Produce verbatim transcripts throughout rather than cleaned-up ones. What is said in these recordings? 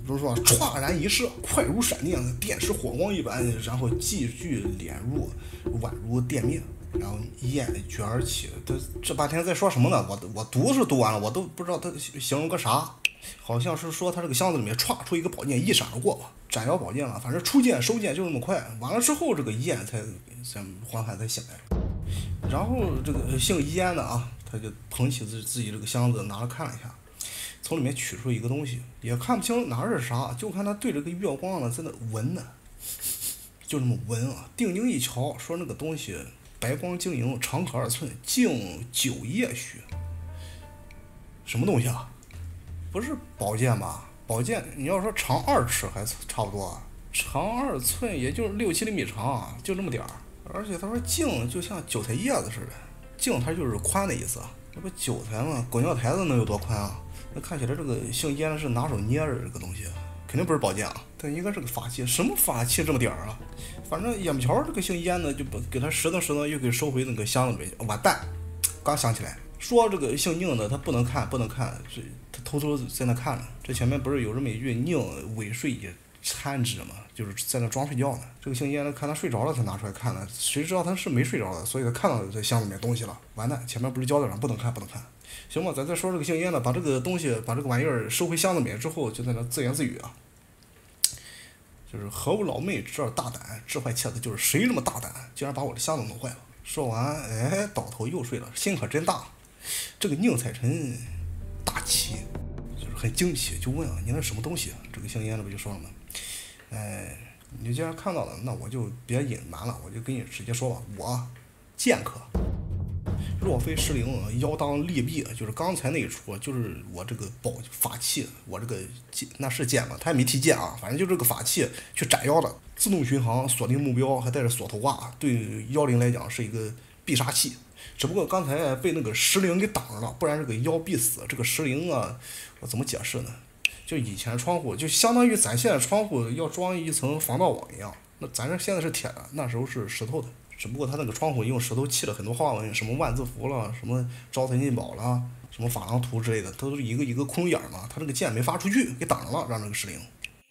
就是说歘然一射，快如闪电，电石火光一般，然后继续敛入，宛如电面，然后烟卷而起。他这半天在说什么呢？我我读是读完了，我都不知道他形容个啥。好像是说他这个箱子里面歘出一个宝剑，一闪而过吧，斩妖宝剑了，反正出剑收剑就那么快。完了之后，这个燕才才缓缓才醒来。然后这个姓燕的啊，他就捧起自自己这个箱子，拿着看了一下，从里面取出一个东西，也看不清哪是啥，就看他对着个月光呢，在那闻呢，就这么闻啊。定睛一瞧，说那个东西白光晶莹，长可二寸，径九叶须。什么东西啊？不是宝剑吧？宝剑你要说长二尺还差不多，长二寸也就六七厘米长，就这么点儿。而且他说茎就像韭菜叶子似的，茎它就是宽的意思。这不韭菜吗？狗尿台子能有多宽啊？那看起来这个姓燕是拿手捏着这个东西，肯定不是宝剑啊，它应该是个法器。什么法器这么点儿啊？反正眼不瞧这个姓燕的就把给他拾掇拾掇，又给收回那个箱子里。完蛋，刚想起来。说这个姓宁的他不能看不能看，这他偷偷在那看呢。这前面不是有这么一句宁尾睡也参之嘛，就是在那装睡觉呢。这个姓燕的看他睡着了才拿出来看呢，谁知道他是没睡着的，所以他看到这箱子里面东西了。完蛋，前面不是交代上不能看不能看。行吧，咱再说这个姓燕的，把这个东西把这个玩意儿收回箱子里面之后，就在那自言自语啊，就是何物老妹这儿大胆，治坏妾子就是谁这么大胆，竟然把我的箱子弄坏了。说完，哎，倒头又睡了，心可真大。这个宁采臣大奇，就是很惊奇，就问啊，你那什么东西啊？这个姓燕的不就说了吗？哎，你既然看到了，那我就别隐瞒了，我就跟你直接说吧，我剑客。若非失灵，腰当利弊，就是刚才那一出，就是我这个宝法器，我这个剑那是剑吗？他也没提剑啊，反正就这个法器去斩妖的，自动巡航，锁定目标，还带着锁头挂，对妖灵来讲是一个必杀器。只不过刚才被那个石灵给挡着了，不然这个妖必死。这个石灵啊，我怎么解释呢？就以前窗户就相当于咱现在窗户要装一层防盗网一样，那咱这现在是铁的，那时候是石头的。只不过他那个窗户用石头砌了很多花纹，什么万字符了，什么招财进宝了，什么珐琅图之类的，都是一个一个空眼嘛。他这个剑没发出去，给挡着了，让这个石灵。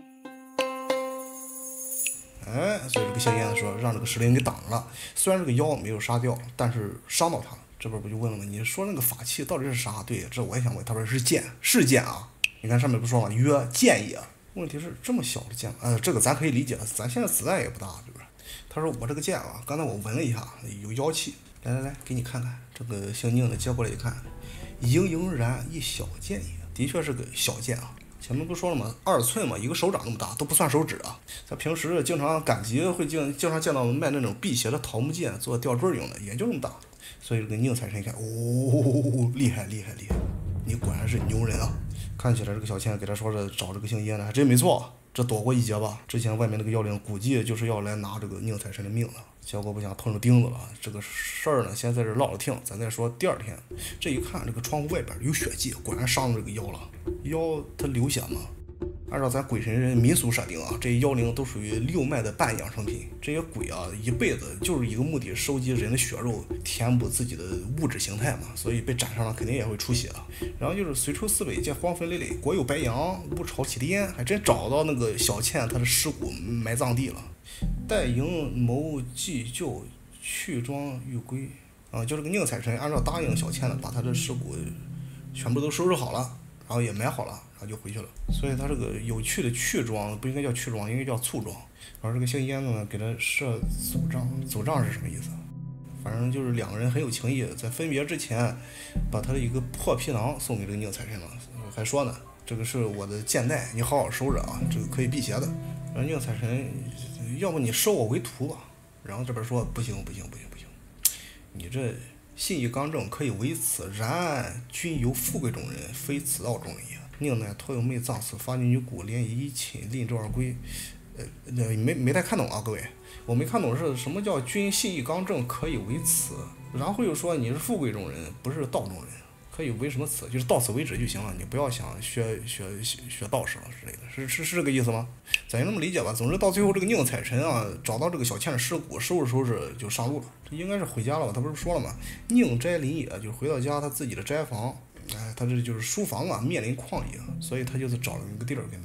哎，所以这个姓燕说让这个石灵给挡着了。虽然这个妖没有杀掉，但是伤到他了。这边不就问了吗？你说那个法器到底是啥？对，这我也想问。他说是剑，是剑啊。你看上面不说吗？曰剑也。问题是这么小的剑，呃，这个咱可以理解，咱现在子弹也不大，对不对？他说我这个剑啊，刚才我闻了一下，有妖气。来来来，给你看看。这个姓宁的接过来一看，盈盈然一小剑也，的确是个小剑啊。前面不说了吗？二寸嘛，一个手掌那么大，都不算手指啊。咱平时经常赶集会经经常见到卖那种辟邪的桃木剑，做吊坠用的，也就那么大。所以这个宁采臣一看，哦，厉害厉害厉害，你果然是牛人啊！看起来这个小倩给他说是找这个姓燕的，还真没错。这躲过一劫吧？之前外面那个妖灵估计就是要来拿这个宁采臣的命了，结果不想碰着钉子了。这个事儿呢，先在这唠着听，咱再说第二天。这一看，这个窗户外边有血迹，果然伤了这个妖了。妖它流血吗？按照咱鬼神人民俗设定啊，这些妖灵都属于六脉的半养生品。这些鬼啊，一辈子就是一个目的，收集人的血肉，填补自己的物质形态嘛。所以被斩上了，肯定也会出血啊。然后就是随处四围见荒坟累累，国有白杨，物朝起颠，还真找到那个小倩她的尸骨埋葬地了。待营谋祭旧，去庄欲归啊，就这个宁采臣按照答应小倩的，把她的尸骨全部都收拾好了，然后也埋好了，然后就回去了。所以他这个有趣的去庄不应该叫去庄，应该叫簇庄。然后这个姓燕呢，给他设祖帐，祖帐是什么意思？反正就是两个人很有情谊，在分别之前，把他的一个破皮囊送给这个宁采臣了，还说呢，这个是我的剑袋，你好好收着啊，这个可以辟邪的。然后宁采臣，要不你收我为徒吧？然后这边说不行不行不行不行，你这信义刚正，可以为此，然君犹富贵中人，非此道中人也。宁乃托有妹葬死，发女骨，连以一寝，令周而归。呃，没没太看懂啊，各位，我没看懂是什么叫君信义刚正，可以为此，然后又说你是富贵中人，不是道中人，可以为什么此，就是到此为止就行了，你不要想学学学学道士了之类的，是是是这个意思吗？咱就这么理解吧。总之到最后，这个宁采臣啊，找到这个小倩的尸骨，收拾收拾就上路了。这应该是回家了吧？他不是说了吗？宁斋林野，就是回到家他自己的斋房。哎，他这就是书房啊，面临旷野，所以他就是找了一个地儿给埋了。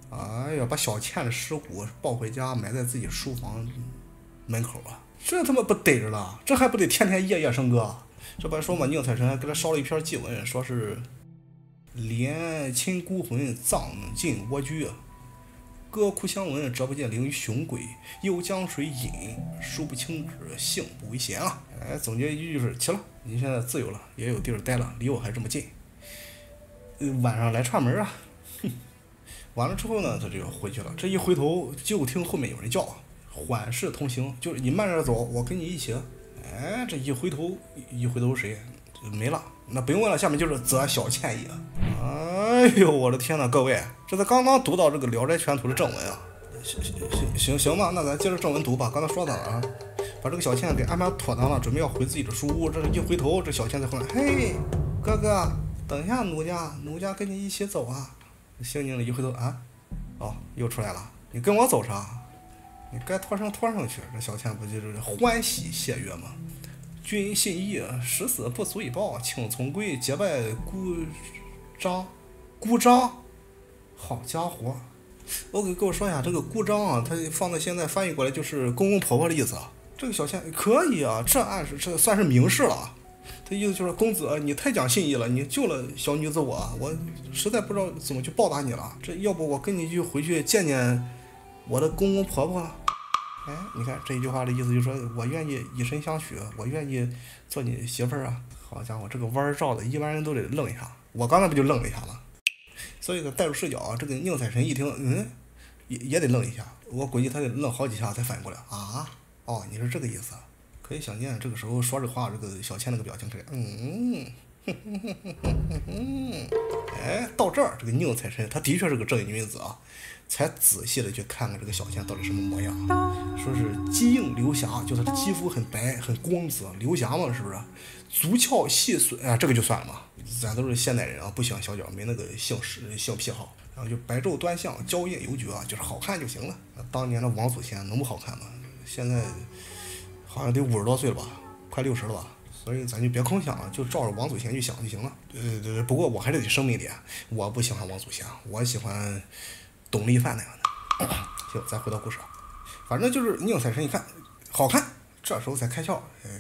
哎呀，把小倩的尸骨抱回家，埋在自己书房门口啊！这他妈不逮着了？这还不得天天夜夜笙歌？这不还说嘛，宁采臣还给他烧了一篇祭文，说是怜亲孤魂葬尽蜗居，歌哭相闻折不见灵于雄鬼，又江水饮书不清旨，幸不为闲啊！哎，总结一句就是齐了，你现在自由了，也有地儿待了，离我还这么近，呃、晚上来串门啊！哼。完了之后呢，他就回去了。这一回头，就听后面有人叫：“缓势同行，就是你慢点走，我跟你一起。”哎，这一回头，一回头谁没了？那不用问了，下面就是择小倩也。哎呦，我的天呐，各位，这才刚刚读到这个《聊斋全图》的正文啊。行行行行吧，那咱接着正文读吧。刚才说的啊，把这个小倩给安排妥当了，准备要回自己的书屋。这一回头，这小倩在后面：“嘿，哥哥，等一下，奴家，奴家跟你一起走啊。”姓宁的一回头啊，哦，又出来了，你跟我走啥？你该拖上拖上去。这小倩不就是欢喜谢曰吗？君信义，十死不足以报，请从归，结拜姑张。姑张，好家伙！我给各位说一下，这个姑张啊，它放在现在翻译过来就是公公婆婆的意思。这个小倩可以啊，这暗示这算是明示了。他意思就是公子，你太讲信义了，你救了小女子我，我实在不知道怎么去报答你了。这要不我跟你就回去见见我的公公婆婆。哎，你看这一句话的意思就是说我愿意以身相许，我愿意做你媳妇儿啊。好家伙，这个弯儿照的一般人都得愣一下，我刚才不就愣了一下吗？所以呢，带入视角啊，这个宁采臣一听，嗯，也也得愣一下。我估计他得愣好几下才反应过来啊。哦，你是这个意思。可以想见，这个时候说这话，这个小倩那个表情是，嗯，哼哼哼哼哼哼，哎，到这儿，这个宁采臣他的确是个正义君子啊，才仔细的去看看这个小倩到底什么模样。说是肌映流霞，就她的肌肤很白很光泽，流霞嘛，是不是？足翘细碎啊，这个就算了嘛，咱都是现代人啊，不喜欢小脚，没那个性事性癖好。然后就白昼端相，娇艳犹绝啊，就是好看就行了。当年的王祖贤能不好看吗？现在。好像得五十多岁了吧，快六十了吧，所以咱就别空想了，就照着王祖贤去想就行了。对对对，不过我还是得声明一点，我不喜欢王祖贤，我喜欢董力范那样的。行，咱回到故事，反正就是宁采臣一看好看，这时候才开窍，哎，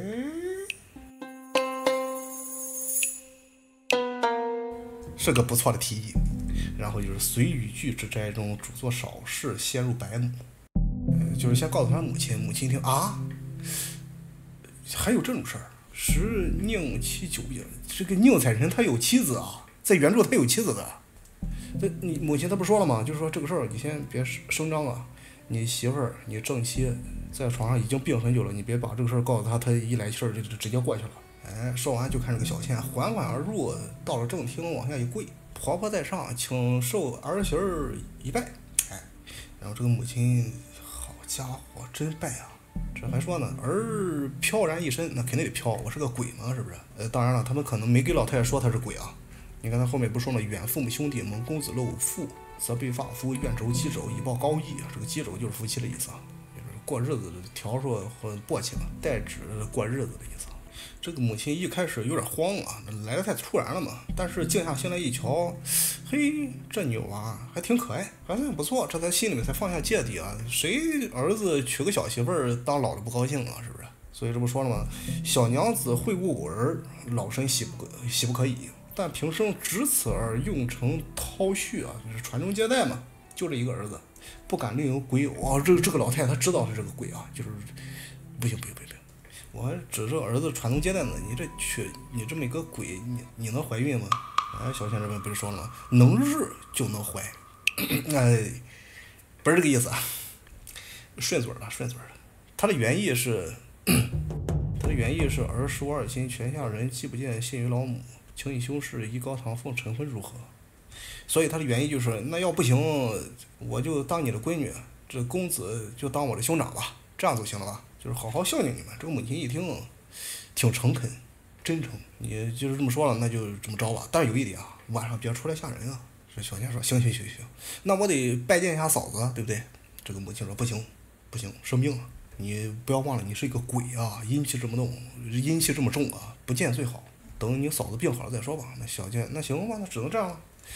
是个不错的提议。然后就是随语句之斋中，主做少事，先入白母。呃，就是先告诉他母亲，母亲一听啊，还有这种事儿。时宁妻久也，这个宁采臣他有妻子啊，在原著他有妻子的。这你母亲他不说了吗？就是说这个事儿你先别声张啊，你媳妇儿你正妻在床上已经病很久了，你别把这个事儿告诉他，他一来气儿就直接过去了。哎，说完就看这个小倩缓缓而入，到了正厅往下一跪，婆婆在上，请受儿媳儿一拜。哎，然后这个母亲。家伙真败啊！这还说呢，儿飘然一身，那肯定得飘，我是个鬼嘛，是不是？呃，当然了，他们可能没给老太太说他是鬼啊。你看他后面不说了，远父母兄弟蒙公子漏父，则被发夫愿轴鸡肘以报高义啊。这个鸡肘就是夫妻的意思啊，就是过日子的条数或簸箕嘛，代指过日子的意思。这个母亲一开始有点慌啊，来得太突然了嘛。但是静下心来一瞧，嘿，这女娃还挺可爱，还算不错，这才心里面才放下芥蒂啊。谁儿子娶个小媳妇儿当老的不高兴啊，是不是？所以这不说了吗？小娘子会误我儿，老身喜不喜不可以。但平生只此而用成韬絮啊，就是传宗接代嘛，就这一个儿子，不敢另有鬼友啊。这个这个老太太她知道是这个鬼啊，就是不行不行不行。我还指着儿子传宗接代呢，你这娶你这么一个鬼，你你能怀孕吗？哎，小倩这边不是说了吗？能日就能怀，哎，不是这个意思啊，顺嘴了，顺嘴了。他的原意是，他的原意是儿叔二亲，泉下人既不见，信于老母，请以兄氏依高堂奉晨婚如何？所以他的原意就是，那要不行，我就当你的闺女，这公子就当我的兄长吧，这样就行了吧？就是好好孝敬你们。这个母亲一听，挺诚恳、真诚，你就是这么说了，那就这么着吧。但是有一点啊，晚上别出来吓人啊。这小倩说：“行行行行，那我得拜见一下嫂子，对不对？”这个母亲说：“不行，不行，生病了。你不要忘了，你是一个鬼啊，阴气这么重，阴气这么重啊，不见最好。等你嫂子病好了再说吧。”那小倩，那行吧，那只能这样了。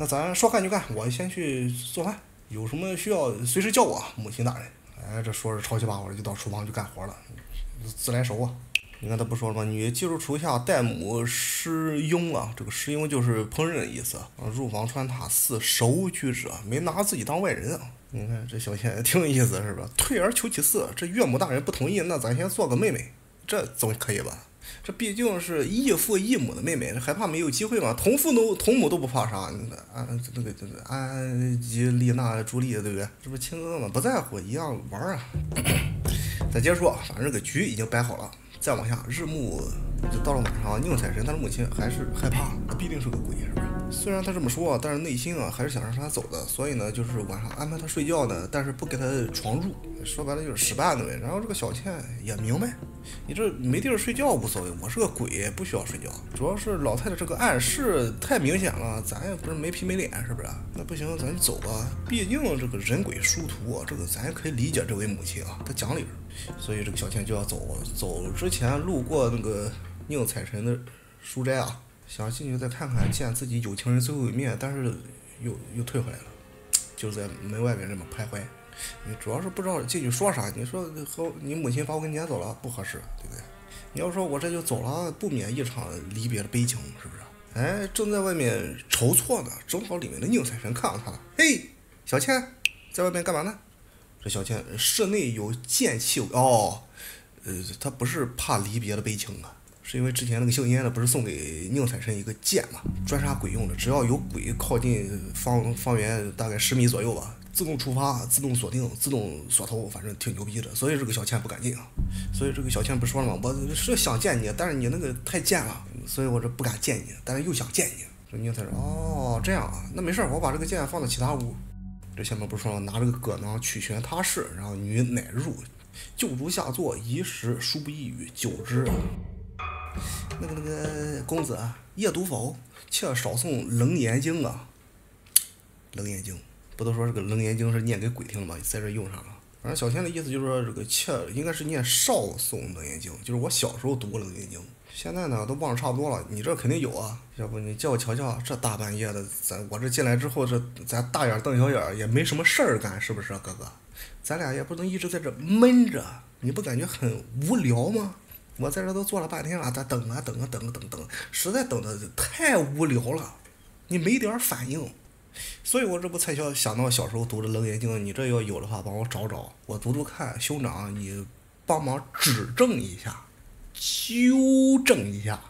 那咱说干就干，我先去做饭，有什么需要随时叫我，母亲大人。哎，这说着抄起把火就到厨房去干活了，自来熟啊。你看他不说了吗？女技术厨下代母师佣啊，这个师佣就是烹饪的意思啊。入房穿塔似熟居者，没拿自己当外人啊。你看这小倩挺有意思是吧？退而求其次，这岳母大人不同意，那咱先做个妹妹，这总可以吧？这毕竟是异父异母的妹妹，还怕没有机会吗？同父都同母都不怕啥？啊，那个这个安吉丽娜朱莉对不对？这不亲哥们不在乎，一样玩啊。再接着说，反正这个局已经摆好了。再往下，日暮就到了晚上，宁采臣他的母亲还是害怕，他必定是个鬼，是不是？虽然他这么说，但是内心啊还是想让他走的，所以呢，就是晚上安排他睡觉呢，但是不给他床褥，说白了就是使绊子呗。然后这个小倩也明白，你这没地儿睡觉无所谓，我是个鬼，不需要睡觉。主要是老太太这个暗示太明显了，咱也不是没皮没脸，是不是？那不行，咱就走吧。毕竟这个人鬼殊途啊，这个咱也可以理解这位母亲啊，她讲理。所以这个小倩就要走，走之前路过那个宁采臣的书斋啊，想进去再看看，见自己有情人最后一面，但是又又退回来了，就在门外面这么徘徊。你主要是不知道进去说啥，你说和你母亲把我给撵走了不合适，对不对？你要说我这就走了，不免一场离别的悲情，是不是？哎，正在外面筹措呢，正好里面的宁采臣看到他了，嘿，小倩，在外面干嘛呢？这小倩室内有剑气哦，呃，他不是怕离别的悲情啊，是因为之前那个姓燕的不是送给宁采臣一个剑嘛，专杀鬼用的，只要有鬼靠近方方圆大概十米左右吧，自动触发、自动锁定、自动锁头，反正挺牛逼的。所以这个小倩不敢进啊，所以这个小倩不说了吗？我是想见你，但是你那个太贱了，所以我这不敢见你，但是又想见你。这宁采臣哦这样啊，那没事，我把这个剑放到其他屋。这下面不是说了，拿这个葛囊取玄他室，然后女乃入，就如下作，一时殊不一语，久之。那个那个公子啊，夜读否？且少诵《楞严经》啊。楞严经不都说这个楞严经是念给鬼听的吗？在这用上了。反正小倩的意思就是说，这个切应该是念少诵楞严经，就是我小时候读过楞严经，现在呢都忘了差不多了。你这肯定有啊，要不你叫我瞧瞧，这大半夜的，咱我这进来之后，这咱大眼瞪小眼也没什么事儿干，是不是啊，哥哥？咱俩也不能一直在这闷着，你不感觉很无聊吗？我在这都坐了半天了，咱等啊等啊等啊等等，实在等的太无聊了，你没点反应。所以我这不才想想到小时候读的《楞严经》，你这要有的话，帮我找找，我读读看。兄长，你帮忙指正一下，纠正一下，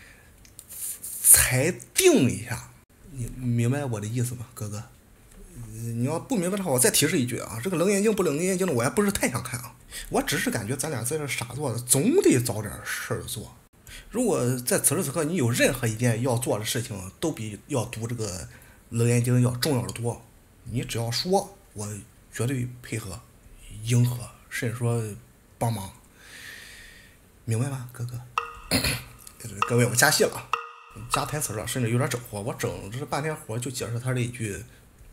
裁定一下，你明白我的意思吗，哥哥？你要不明白的话，我再提示一句啊，这个《楞严经》不《楞严经》的，我也不是太想看啊，我只是感觉咱俩在这傻坐的，总得找点事儿做。如果在此时此刻你有任何一件要做的事情，都比要读这个楞严经要重要的多，你只要说，我绝对配合、迎合，甚至说帮忙，明白吗，哥哥？各位，我加戏了，加台词了，甚至有点整活。我整这半天活就解释他这一句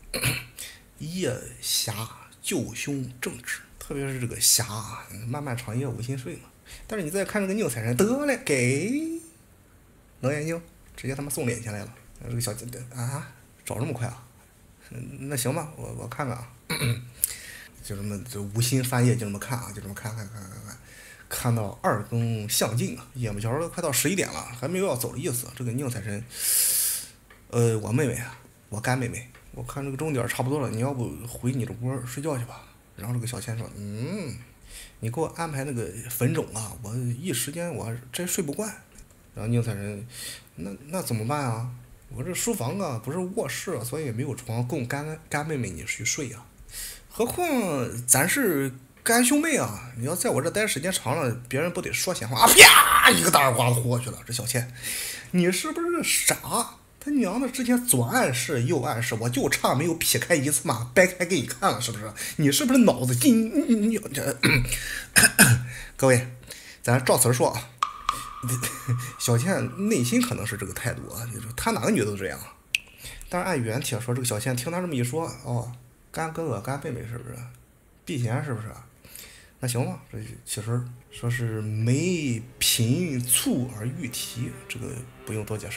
“夜侠救兄正直”，特别是这个侠，漫漫长夜无心睡嘛。但是你再看这个宁采臣，得嘞，给楞严经直接他妈送脸前来了，这个小啊。找这么快啊？那行吧，我我看看啊，就这么就无心翻页，就这么看啊，就这么看看看看看，看到二更向尽啊，眼巴瞧的快到十一点了，还没有要走的意思。这个宁采臣，呃，我妹妹啊，我干妹妹，我看这个钟点差不多了，你要不回你的窝睡觉去吧？然后这个小倩说，嗯，你给我安排那个粉种啊，我一时间我真睡不惯。然后宁采臣，那那怎么办啊？我这书房啊，不是卧室，所以也没有床供干干妹妹你去睡啊。何况咱是干兄妹啊，你要在我这待时间长了，别人不得说闲话啊！啪，一个大耳刮子呼过去了。这小倩，你是不是傻？他娘的，之前左暗示右暗示，我就差没有劈开一次嘛，掰开给你看了，是不是？你是不是脑子进？你这，各位，咱照词说啊。小倩内心可能是这个态度啊，你说她哪个女的都这样，但是按原帖说，这个小倩听她这么一说，哦，干哥哥干妹妹是不是？避嫌是不是？那行吧，这其实说是梅品醋而欲提，这个不用多解释了吧？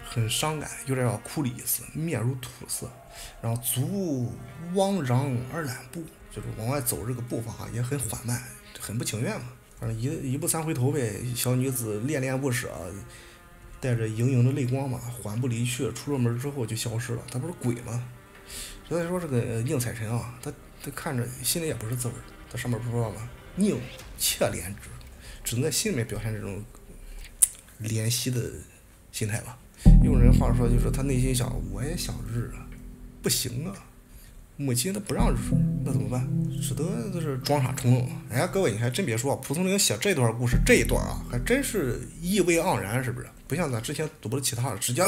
很伤感，有点要哭的意思，面如土色，然后足往嚷而懒步，就是往外走这个步伐也很缓慢，很不情愿嘛。反正一一步三回头呗，小女子恋恋不舍，带着盈盈的泪光嘛，缓步离去。出了门之后就消失了。他不是鬼吗？所以说这个宁采臣啊，他他看着心里也不是滋味。他上面不说了吗？宁妾怜之，只能在心里面表现这种怜惜的心态吧。用人话说，就是他内心想，我也想日啊，不行啊。母亲他不让日，那怎么办？只得就是装傻充愣。哎，各位你还真别说，蒲松龄写这段故事这一段啊，还真是意味盎然，是不是？不像咱之前读的其他的，直接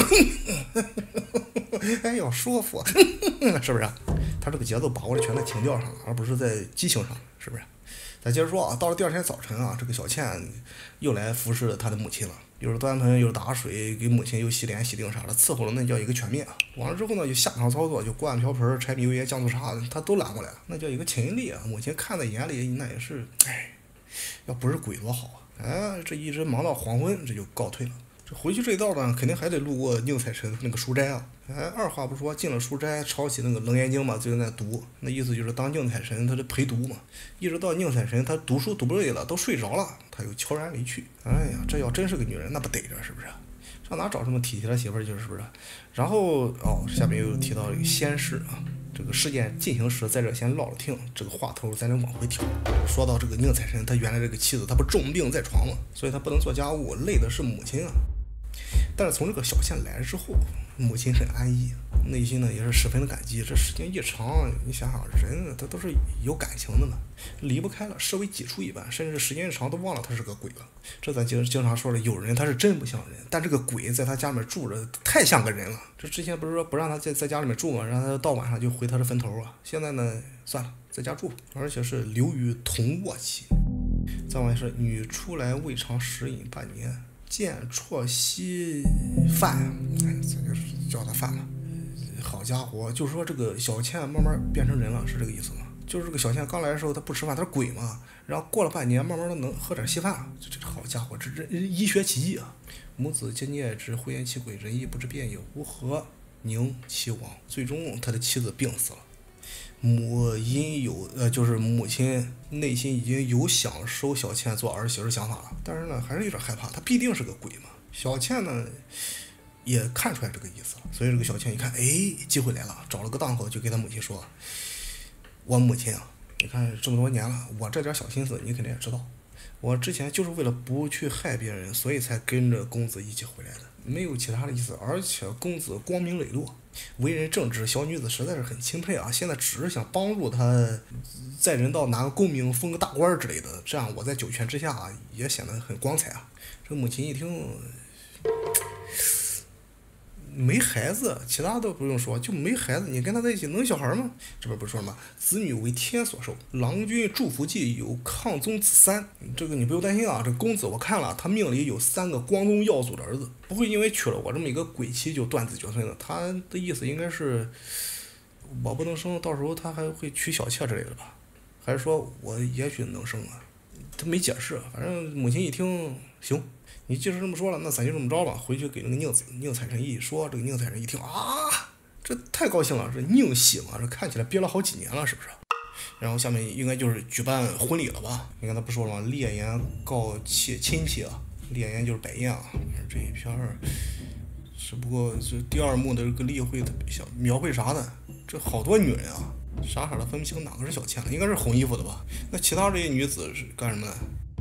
哎要说服，是不是？他这个节奏把握的全在情调上，而不是在激情上，是不是？咱接着说啊，到了第二天早晨啊，这个小倩又来服侍他的母亲了，又是端盆，又是打水，给母亲又洗脸洗腚啥的，伺候了那叫一个全面啊。完了之后呢，就下场操作，就锅碗瓢盆、柴米油盐酱醋茶，他都揽过来了，那叫一个勤力啊。母亲看在眼里，那也是，哎，要不是鬼多好啊！哎，这一直忙到黄昏，这就告退了。这回去这一道呢，肯定还得路过宁采臣那个书斋啊。哎，二话不说进了书斋，抄起那个《楞严经》嘛，就在那读。那意思就是当宁采臣他是陪读嘛，一直到宁采臣他读书读不累了，都睡着了，他又悄然离去。哎呀，这要真是个女人，那不得着是不是？上哪找这么体贴的媳妇儿就是不是？然后哦，下面又提到先事啊，这个事件进行时，在这先唠了听，这个话头咱能往回挑。说到这个宁采臣，他原来这个妻子，他不重病在床嘛，所以他不能做家务，累的是母亲啊。但是从这个小倩来之后，母亲很安逸，内心呢也是十分的感激。这时间一长，你想想，人他都是有感情的嘛，离不开了，视为己出一般，甚至时间一长都忘了他是个鬼了。这咱经经常说的，有人他是真不像人，但这个鬼在他家里面住着太像个人了。这之前不是说不让他在在家里面住嘛，让他到晚上就回他的坟头啊。现在呢，算了，在家住，而且是留于同卧期。再往下是女出来未尝食饮半年。见辍稀饭，哎，咱就是叫他饭了。好家伙，就是说这个小倩慢慢变成人了，是这个意思吗？就是这个小倩刚来的时候她不吃饭，她是鬼嘛，然后过了半年，慢慢的能喝点稀饭了。这这好家伙，这这医学奇迹啊！母子皆孽之，灰颜其鬼，人亦不知变也，吾何宁其亡？最终他的妻子病死了。母因有呃，就是母亲内心已经有想收小倩做儿媳的想法了，但是呢，还是有点害怕，她必定是个鬼嘛。小倩呢，也看出来这个意思了，所以这个小倩一看，哎，机会来了，找了个档口就给他母亲说：“我母亲啊，你看这么多年了，我这点小心思你肯定也知道，我之前就是为了不去害别人，所以才跟着公子一起回来的，没有其他的意思。而且公子光明磊落，为人正直，小女子实在是很钦佩啊！现在只是想帮助他在人道拿个功名，封个大官之类的，这样我在九泉之下、啊、也显得很光彩啊。”这母亲一听，没孩子，其他都不用说，就没孩子，你跟他在一起能小孩吗？这边不是说吗？子女为天所授，郎君祝福记有抗宗子三，这个你不用担心啊。这公子我看了，他命里有三个光宗耀祖的儿子，不会因为娶了我这么一个鬼妻就断子绝孙的。他的意思应该是，我不能生，到时候他还会娶小妾之类的吧？还是说我也许能生啊？他没解释，反正母亲一听，行。你既是这么说了，那咱就这么着吧。回去给那个宁子宁采臣一说，这个宁采臣一听啊，这太高兴了，这宁喜嘛，这看起来憋了好几年了，是不是？然后下面应该就是举办婚礼了吧？你看他不说了吗？列言告妾亲戚啊，列言就是摆宴啊。这一篇只不过是第二幕的这个例会，想描绘啥呢？这好多女人啊，傻傻的分不清哪个是小倩了，应该是红衣服的吧？那其他这些女子是干什么的？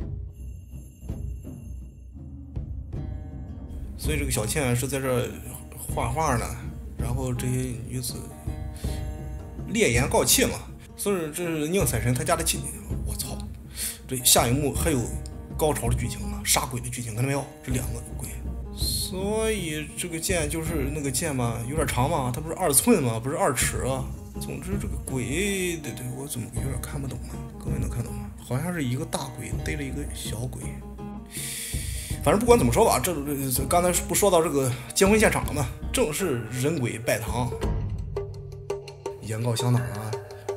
所以这个小倩是在这画画呢，然后这些女子列言告泣嘛。所以这是宁采臣他家的亲戚。我操，这下一幕还有高潮的剧情呢，杀鬼的剧情，看到没有？这两个鬼。所以这个剑就是那个剑嘛，有点长嘛，它不是二寸嘛，不是二尺啊。总之这个鬼，对对，我怎么有点看不懂啊？各位能看懂吗？好像是一个大鬼逮着一个小鬼。反正不管怎么说吧，这这刚才不说到这个结婚现场了吗？正是人鬼拜堂，言告香哪啊，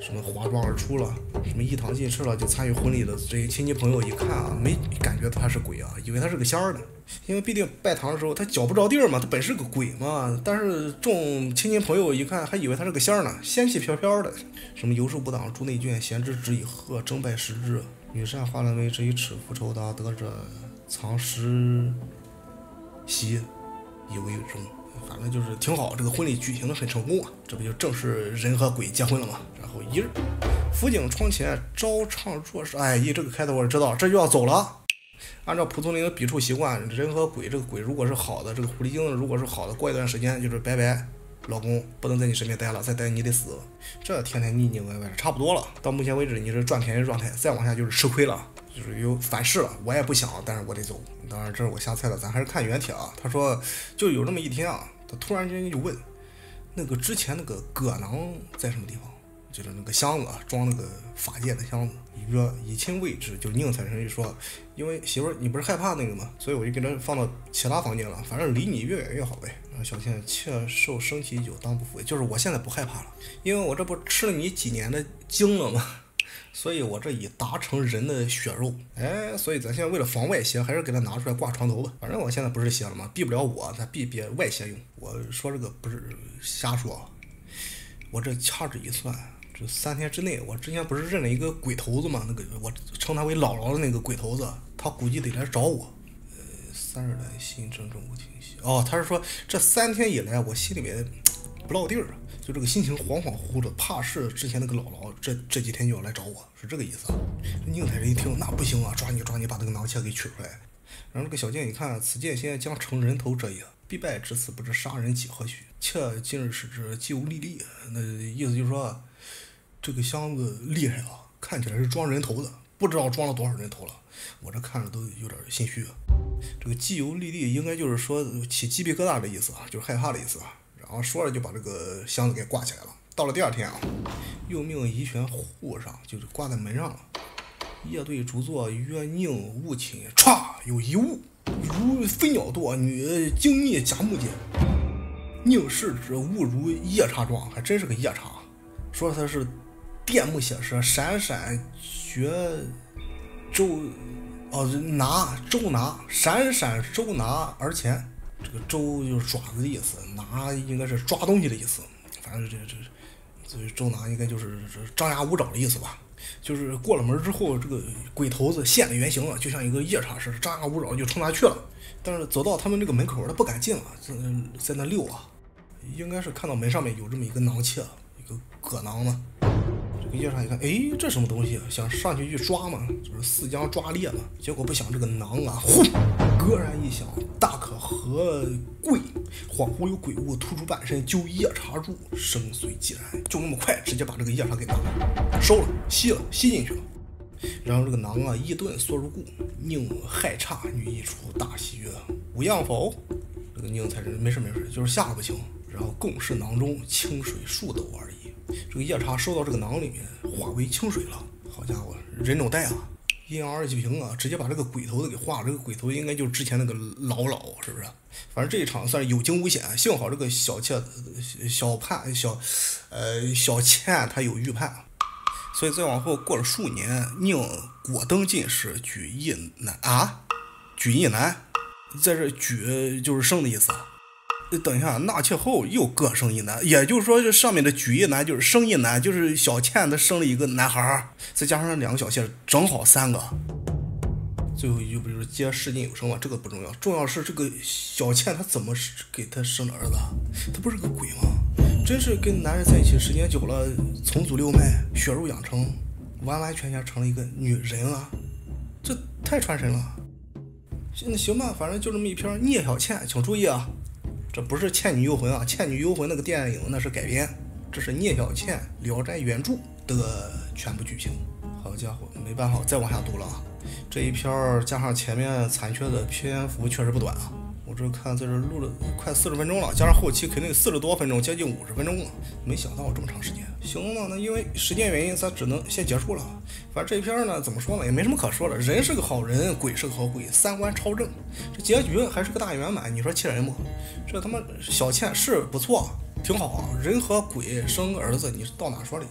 什么哗众而出了，什么一堂进士了，就参与婚礼的这些亲戚朋友一看啊，没感觉他是鬼啊，以为他是个仙儿呢。因为毕竟拜堂的时候他脚不着地儿嘛，他本是个鬼嘛。但是众亲戚朋友一看，还以为他是个仙儿呢，仙气飘飘的。什么游寿不挡朱内卷，贤之止以贺，征拜时至。女善化兰为之以尺复仇达，得者藏石席以为荣。反正就是挺好，这个婚礼举行的很成功啊，这不就正是人和鬼结婚了吗？然后一日，辅警窗前招唱若是，哎，一这个开头我知道，这就要走了。按照蒲松龄的笔触习惯，人和鬼，这个鬼如果是好的，这个狐狸精如果是好的，过一段时间就是拜拜，老公不能在你身边待了，再待你得死。这天天腻腻歪歪差不多了，到目前为止你是赚便宜的状态，再往下就是吃亏了，就是有反噬了。我也不想，但是我得走。当然这是我瞎猜的，咱还是看原帖啊。他说就有这么一天啊，他突然间就问那个之前那个葛囊在什么地方，就是那个箱子啊，装那个法界的箱子，曰以亲未之，就是宁财神就说，因为媳妇儿你不是害怕那个吗？所以我就给他放到其他房间了，反正离你越远越好呗。然后小倩妾受生期久，当不服，就是我现在不害怕了，因为我这不吃了你几年的精了吗？所以我这已达成人的血肉，哎，所以咱现在为了防外邪，还是给他拿出来挂床头吧。反正我现在不是邪了吗？避不了我，咱避避外邪用。我说这个不是瞎说，我这掐指一算，这三天之内，我之前不是认了一个鬼头子嘛，那个我称他为姥姥的那个鬼头子，他估计得来找我。呃，三日来心怔怔无清晰。哦，他是说这三天以来，我心里面不落地儿，就这个心情恍恍惚惚的，怕是之前那个姥姥这这几天就要来找我，是这个意思啊。宁太人一听，那不行啊，抓紧抓紧把这个囊妾给取出来。然后这个小贱一看，此剑仙将成人头者也，必败至此，不知杀人几何许？妾今日使之，既无历历。那意思就是说，这个箱子厉害啊，看起来是装人头的，不知道装了多少人头了。我这看着都有点心虚。这个既有历历，应该就是说起鸡皮疙瘩的意思啊，就是害怕的意思啊。然后说着就把这个箱子给挂起来了。到了第二天啊，又命移悬户上，就是挂在门上了。夜对逐坐，曰宁勿寝，歘，有一物如飞鸟堕，女精逆夹木间。宁视之，物如夜叉状，还真是个夜叉。说它是电目写实，闪闪绝周哦拿周拿，闪闪周拿而前。这个周就是爪子的意思，拿应该是抓东西的意思，反正这这所以周拿应该就是张牙舞爪的意思吧。就是过了门之后，这个鬼头子现了原形了，就像一个夜叉似的，张牙舞爪就冲他去了。但是走到他们这个门口，他不敢进了，在在那溜啊。应该是看到门上面有这么一个囊妾，一个葛囊嘛。这个夜叉一看，哎，这什么东西？想上去去抓嘛，就是四将抓猎嘛。结果不想这个囊啊，呼，咯然一响，大可和贵，恍惚有鬼物突出半身，揪夜叉入，生随即然，就那么快，直接把这个夜叉给拿了，收了，吸了，吸进去了。然后这个囊啊，一顿缩入故，宁害差，女一出，大喜曰：“无恙否？”这个宁才是没事没事，就是吓得不轻。然后共视囊中清水数斗而已。这个夜叉收到这个囊里面，化为清水了。好家伙，人脑袋啊，阴阳二气瓶啊，直接把这个鬼头子给化了。这个鬼头应该就是之前那个老老，是不是？反正这一场算是有惊无险，幸好这个小妾小盼小呃小倩她有预判。所以再往后过了数年，宁果登进士，举一男啊，举一男，在这举就是生的意思啊。等一下，纳妾后又各生一男，也就是说，这上面的举一男就是生一男，就是小倩她生了一个男孩，再加上两个小妾，正好三个。最后一句不就是皆世尽有生嘛？这个不重要，重要是这个小倩她怎么给她生的儿子？她不是个鬼吗？真是跟男人在一起时间久了，重组六脉，血肉养成，完完全全成了一个女人啊！这太传神了。现在行吧，反正就这么一篇聂小倩，请注意啊，这不是《倩女幽魂》啊，《倩女幽魂》那个电影那是改编，这是聂小倩《聊斋》原著的全部剧情。好家伙，没办法，再往下读了啊！这一篇加上前面残缺的篇幅确实不短啊。我这看在这录了快四十分钟了，加上后期肯定四十多分钟，接近五十分钟了。没想到这么长时间。行了，那因为时间原因，咱只能先结束了。反正这一篇呢，怎么说呢，也没什么可说的。人是个好人，鬼是个好鬼，三观超正，这结局还是个大圆满。你说气人不？这他妈小倩是不错，挺好啊。人和鬼生儿子，你到哪说理去？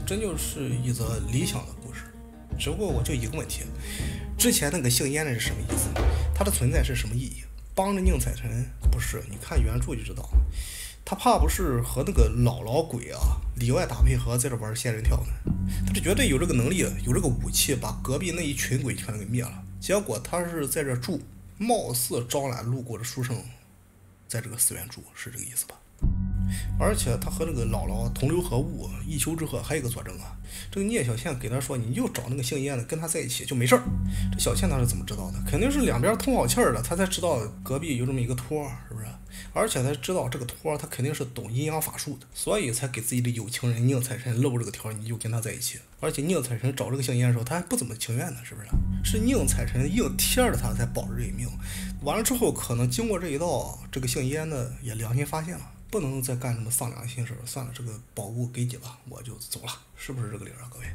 这就是一则理想的故事。只不过我就一个问题，之前那个姓燕的是什么意思？它的存在是什么意义？帮着宁采臣不是？你看原著就知道，他怕不是和那个老老鬼啊里外打配合在这玩仙人跳呢？他是绝对有这个能力，有这个武器，把隔壁那一群鬼全给灭了。结果他是在这住，貌似招揽路过的书生，在这个寺院住，是这个意思吧？而且他和那个姥姥同流合污，一丘之貉。还有一个佐证啊，这个聂小倩给他说，你就找那个姓燕的跟他在一起就没事儿。这小倩他是怎么知道的？肯定是两边通好气儿了，他才知道隔壁有这么一个托，是不是？而且他知道这个托他肯定是懂阴阳法术的，所以才给自己的有情人宁采臣露这个条，你就跟他在一起。而且宁采臣找这个姓燕的时候，他还不怎么情愿呢，是不是？是宁采臣硬贴着他才保着这一命。完了之后，可能经过这一道，这个姓燕的也良心发现了，不能再干什么丧良心事，算了，这个宝物给你吧，我就走了，是不是这个理儿啊，各位？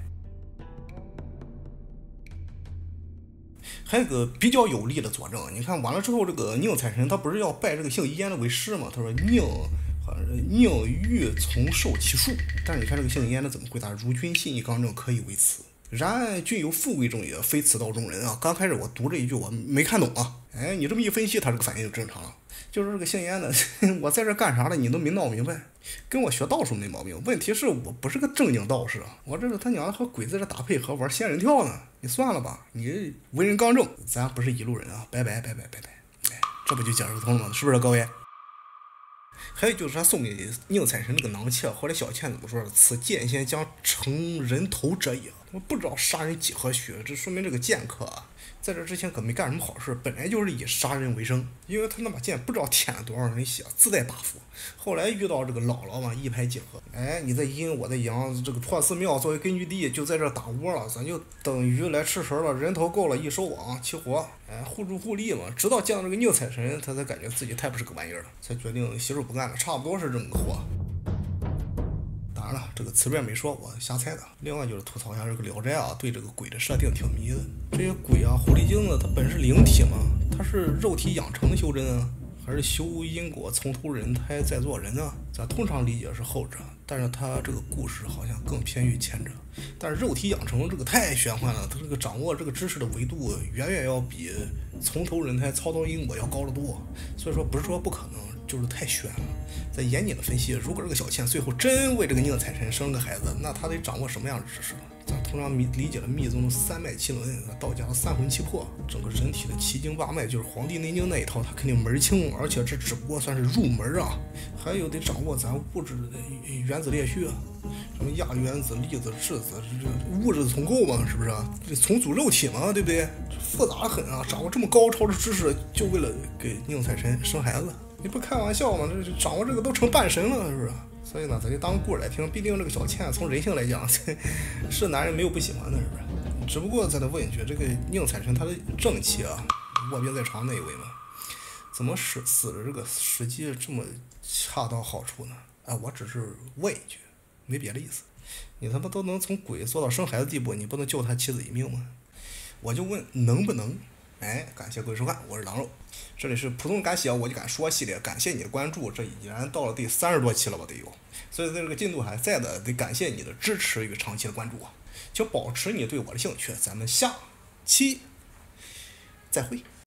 还有个比较有力的佐证，你看完了之后，这个宁采臣他不是要拜这个姓燕的为师吗？他说宁宁欲从受其术，但是你看这个姓燕的怎么回答？如君信义刚正，可以为此。然君有富贵重也，非此道中人啊！刚开始我读这一句我没看懂啊，哎，你这么一分析，他这个反应就正常了。就是这个姓燕的，我在这干啥呢？你都没闹明白，跟我学道术没毛病。问题是我不是个正经道士啊，我这是他娘的和鬼在这打配合玩仙人跳呢。你算了吧，你为人刚正，咱不是一路人啊！拜拜拜拜拜拜，哎，这不就解释通了吗？是不是各位？还有就是他送给宁采臣这个囊切，后来小倩怎么说的？此剑仙将成人头者也。我不知道杀人几何许，这说明这个剑客啊，在这之前可没干什么好事，本来就是以杀人为生。因为他那把剑不知道舔了多少人血，自带 buff。后来遇到这个姥姥嘛，一拍即合。哎，你在阴，我在阳，这个破寺庙作为根据地，就在这打窝了，咱就等于来吃食了。人头够了，一收网齐活。哎，互助互利嘛。直到见到这个宁采臣，他才感觉自己太不是个玩意儿了，才决定洗手不干了，差不多是这么个货。当然了，这个词面没说，我瞎猜的。另外就是吐槽一下这个《聊斋》啊，对这个鬼的设定挺迷的。这些鬼啊，狐狸精呢，它本是灵体嘛，它是肉体养成的修真啊，还是修因果从头人胎再做人啊？咱通常理解是后者，但是它这个故事好像更偏于前者。但是肉体养成这个太玄幻了，它这个掌握这个知识的维度远远要比从头人胎操刀因果要高得多。所以说不是说不可能，就是太玄了。再严谨的分析，如果这个小倩最后真为这个宁采臣生个孩子，那他得掌握什么样的知识？咱通常理解了密宗三脉七轮，道家三魂七魄，整个人体的奇经八脉，就是《黄帝内经》那一套，他肯定门清。而且这只不过算是入门啊，还有得掌握咱物质的原子列序，什么亚原子、粒子、质子，这物质重构嘛，是不是？这重组肉体嘛，对不对？复杂很啊！掌握这么高超的知识，就为了给宁采臣生孩子。你不开玩笑吗？这掌握这个都成半神了，是不是？所以呢，咱就当故事来听。毕竟这个小倩从人性来讲，是男人没有不喜欢的，是不是？只不过咱得问一句，这个宁采臣他的正妻啊，卧病在床那一位嘛，怎么死死的这个时机这么恰到好处呢？哎，我只是问一句，没别的意思。你他妈都能从鬼做到生孩子地步，你不能救他妻子一命吗？我就问能不能？哎，感谢各位收看，我是狼肉，这里是普通敢写我就敢说系列，感谢你的关注，这已然到了第三十多期了吧得有，所以在这个进度还在的，得感谢你的支持与长期的关注啊，请保持你对我的兴趣，咱们下期再会。